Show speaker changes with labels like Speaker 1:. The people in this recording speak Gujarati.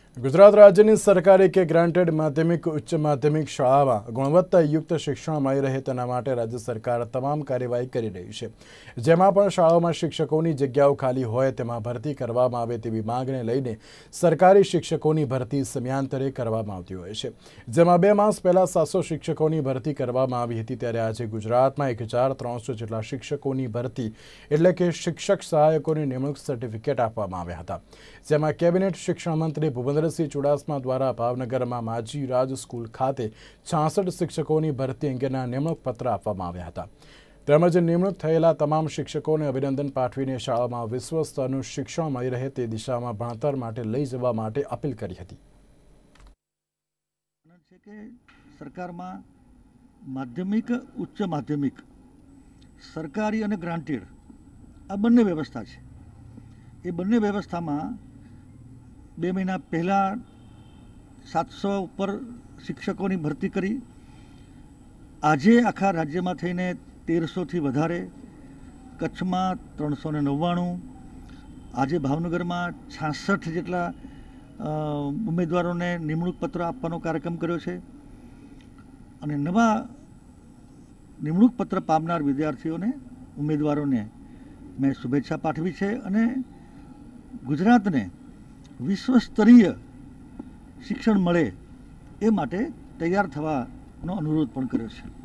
Speaker 1: ગુજરાત રાજ્યની સરકારી કે ગ્રાન્ટેડ માધ્યમિક ઉચ્ચ માધ્યમિક શાળામાં ગુણવત્તાયુક્ત શિક્ષણ મળી રહે તેના માટે રાજ્ય સરકાર તમામ કાર્યવાહી કરી રહી છે। જેમાં પણ શાળાઓમાં શિક્ષકોની જગ્યાઓ ખાલી હોય તેમાં ભરતી કરવામાં આવે તેવી માંગને લઈને સરકારી શિક્ષકોની ભરતી સમયાંતરે કરવામાં આવતી હોય છે। જેમાં 2 માસ પહેલા 700 શિક્ષકોની ભરતી કરવામાં આવી હતી, ત્યારે આજે ગુજરાતમાં 1300 જેટલા શિક્ષકોની ભરતી એટલે કે શિક્ષક સહાયકોની નિમણૂક સર્ટિફિકેટ આપવામાં આવ્યા હતા। જેમાં કેબિનેટ શિક્ષણ મંત્રી ભૂપેન્દ્રસિંહ ચુડાસમા દ્વારા ભાવનગરમાં માજી રાજ સ્કૂલ ખાતે 66 શિક્ષકોની ભરતી અંગેના નિમણૂક પત્ર આપવામાં આવ્યા હતા। તેમજ નિમણૂક થયેલા તમામ શિક્ષકોને અભિનંદન પાઠવીને શાળામાં વિશ્વ સ્તરનું શિક્ષણ મળી રહે તે દિશામાં ભણતર માટે લઈ જવા માટે અપીલ કરી હતી।
Speaker 2: સરકારમાં માધ્યમિક ઉચ્ચ માધ્યમિક સરકારી અને ગ્રાન્ટેડ આ બંને વ્યવસ્થા છે। એ બંને વ્યવસ્થામાં 2 મહિના પહેલાં 700 ઉપર શિક્ષકોની ભરતી કરી। આજે આખા રાજ્યમાં થઈને 1300થી વધારે, કચ્છમાં 399, આજે ભાવનગરમાં 66 જેટલા ઉમેદવારોને નિમણૂક પત્ર આપવાનો કાર્યક્રમ કર્યો છે। અને નવા નિમણૂક પત્ર પામનાર વિદ્યાર્થીઓને, ઉમેદવારોને મેં શુભેચ્છા પાઠવી છે અને ગુજરાતને વિશ્વ સ્તરીય શિક્ષણ મળે એ માટે તૈયાર થવાનો અનુરોધ પણ કર્યો છે।